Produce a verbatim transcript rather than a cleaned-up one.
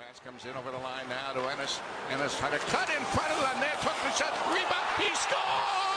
Pass comes in over the line now to Ennis. Ennis trying to cut in front of the net. Took the shot. Rebound. He scores!